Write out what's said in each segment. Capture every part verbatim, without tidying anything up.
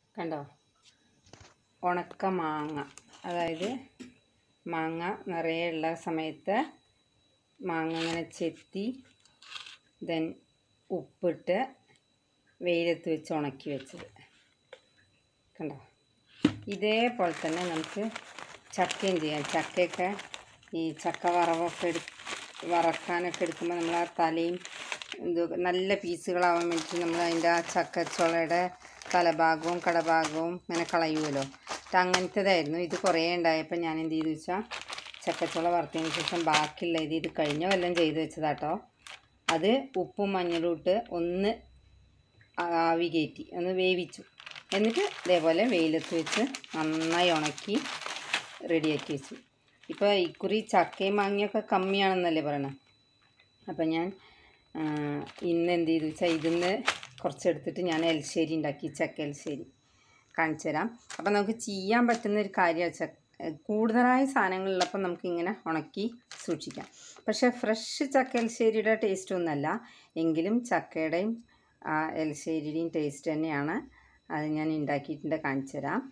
കണ്ടോ, ഉണക്ക മാങ്ങ. അതായത് മാങ്ങ നിറയെ ഉള്ള സമയത്ത് മാങ്ങ ഇങ്ങനെ ചെത്തി ദെൻ ഉപ്പിട്ട് വെയിലത്ത് വെച്ച് ഉണക്കി വെച്ചത്. കണ്ടോ, ഇതേപോലെ തന്നെ നമുക്ക് ചക്കയും ചെയ്യാം. ചക്കയൊക്കെ ഈ ചക്ക വറവൊക്കെ എടു വറക്കാനൊക്കെ എടുക്കുമ്പോൾ നമ്മൾ ആ തലയും ഇത് നല്ല പീസുകളാവാൻ വേണ്ടിയിട്ട് നമ്മൾ അതിൻ്റെ ആ ചക്കച്ചുളയുടെ തലഭാഗവും കടഭാഗവും ഇങ്ങനെ കളയുമല്ലോ. അങ്ങനത്തേതായിരുന്നു ഇത്. കുറേ ഉണ്ടായപ്പോൾ ഞാൻ എന്ത് ചെയ്തു വെച്ചാൽ ചക്കച്ചുള വറുത്തതിന് ശേഷം ബാക്കിയുള്ള ഇത് ഇത് കഴിഞ്ഞ കൊല്ലം ചെയ്ത് വെച്ചതാട്ടോ. അത് ഉപ്പും മഞ്ഞളും ഇട്ട് ഒന്ന് ആവി കയറ്റി ഒന്ന് വേവിച്ചു. എന്നിട്ട് ഇതേപോലെ വെയിലത്ത് വെച്ച് നന്നായി ഉണക്കി റെഡിയാക്കി വെച്ചു. ഇപ്പോൾ ഇക്കുറി ചക്കയും മാങ്ങയൊക്കെ കമ്മിയാണെന്നല്ലേ പറയണത്. അപ്പം ഞാൻ ഇന്ന് എന്ത് ചെയ്തു വെച്ചാൽ ഇതിന്ന് കുറച്ചെടുത്തിട്ട് ഞാൻ എലിശ്ശേരി ഉണ്ടാക്കി. ചക്ക എലിശ്ശേരി കാണിച്ചു തരാം. അപ്പം നമുക്ക് ചെയ്യാൻ പറ്റുന്നൊരു കാര്യമാണ്. ചക്ക കൂടുതലായ സാധനങ്ങളുള്ളപ്പോൾ നമുക്കിങ്ങനെ ഉണക്കി സൂക്ഷിക്കാം. പക്ഷേ ഫ്രഷ് ചക്ക എലിശ്ശേരിയുടെ ടേസ്റ്റ് ഒന്നുമല്ല, എങ്കിലും ചക്കയുടെയും എലിശ്ശേരിയുടെയും ടേസ്റ്റ് തന്നെയാണ്. അത് ഞാൻ ഉണ്ടാക്കിയിട്ടുണ്ട്, കാണിച്ചു തരാം.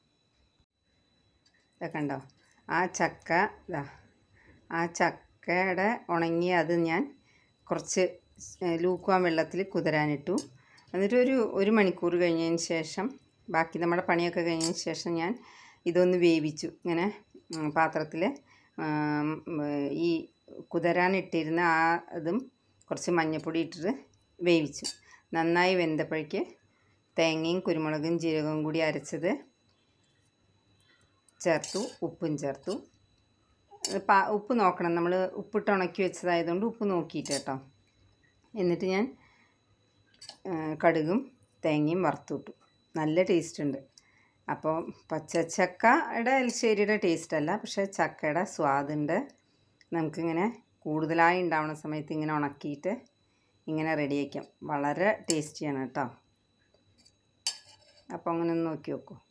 ഇതൊക്കെ കണ്ടോ, ആ ചക്ക ഇതാ, ആ ചക്കയുടെ ഉണങ്ങി അത് ഞാൻ കുറച്ച് ലൂക്കുവാൻ വെള്ളത്തിൽ കുതിരാനിട്ടു. എന്നിട്ടൊരു ഒരു മണിക്കൂർ കഴിഞ്ഞതിന് ശേഷം ബാക്കി നമ്മുടെ പണിയൊക്കെ കഴിഞ്ഞതിന് ശേഷം ഞാൻ ഇതൊന്ന് വേവിച്ചു. ഇങ്ങനെ പാത്രത്തിൽ ഈ കുതിരാനിട്ടിരുന്ന ആ ഇതും കുറച്ച് മഞ്ഞൾപ്പൊടി ഇട്ടിട്ട് വേവിച്ചു. നന്നായി വെന്തപ്പോഴേക്ക് തേങ്ങയും കുരുമുളകും ജീരകവും കൂടി അരച്ചത് ചേർത്തു, ഉപ്പും ചേർത്തു. പാ ഉപ്പ് നോക്കണം, നമ്മൾ ഉപ്പിട്ട് ഉണക്കി വെച്ചതായതുകൊണ്ട് ഉപ്പ് നോക്കിയിട്ട് കേട്ടോ. എന്നിട്ട് ഞാൻ കടുകും തേങ്ങയും വറുത്തുവിട്ടു. നല്ല ടേസ്റ്റ് ഉണ്ട്. അപ്പോൾ പച്ചച്ചക്കയുടെ എലിശ്ശേരിയുടെ ടേസ്റ്റ് അല്ല, പക്ഷേ ചക്കയുടെ സ്വാദുണ്ട്. നമുക്കിങ്ങനെ കൂടുതലായി ഉണ്ടാവുന്ന സമയത്ത് ഇങ്ങനെ ഉണക്കിയിട്ട് ഇങ്ങനെ റെഡിയാക്കാം. വളരെ ടേസ്റ്റിയാണ് കേട്ടോ. അപ്പോൾ അങ്ങനെ ഒന്ന് നോക്കി നോക്കൂ.